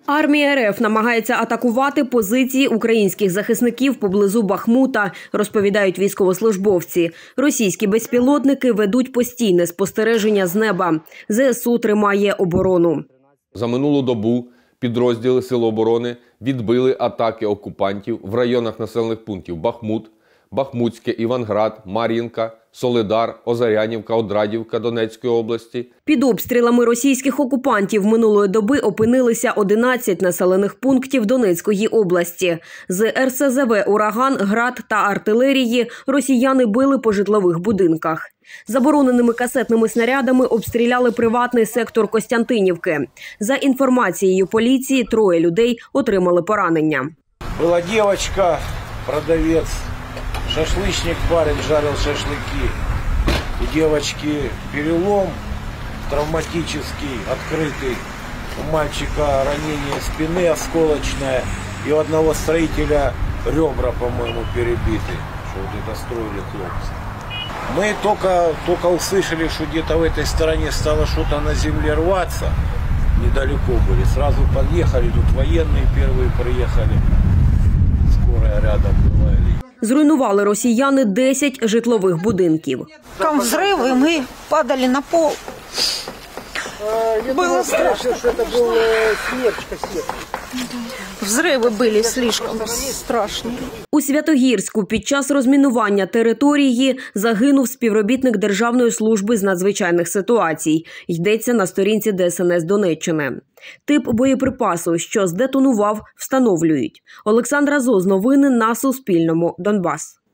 Армія РФ намагається атакувати позиції українських захисників поблизу Бахмута, розповідають військовослужбовці. Російські безпілотники ведуть постійне спостереження з неба. ЗСУ тримає оборону. За минулу добу підрозділи Сил оборони відбили атаки окупантів в районах населених пунктів Бахмут, Бахмутське, Іванград, Мар'їнка, Солидар, Озарянівка, Одрадівка Донецької області. Під обстрілами російських окупантів минулої доби опинилися 11 населених пунктів Донецької області. З РСЗВ «Ураган», «Град» та артилерії росіяни били по житлових будинках. Забороненими касетними снарядами обстріляли приватний сектор Костянтинівки. За інформацією поліції, 3 людей отримали поранення. Була дівчинка, продавець. Шашлычник парень жарил шашлыки. У девочки перелом травматический, открытый. У мальчика ранение спины осколочное. И у одного строителя ребра, по-моему, перебиты. Что вот это строили хлопцы. Мы только услышали, что где-то в этой стороне стало что-то на земле рваться. Недалеко были. Сразу подъехали, тут военные первые приехали. Скорая рядом была. Зруйнували росіяни 10 житлових будинків. Там взрыв, и мы падали на пол. Было страшно. Что это был смерч кассет. Взрывы были слишком страшные. У Святогірську під час розмінування території загинув співробітник Державної служби з надзвичайних ситуацій. Йдеться на сторінці ДСНС Донеччини. Тип боєприпасу, що здетонував, встановлюють. Олександра Зоз, новини на Суспільному, Донбас.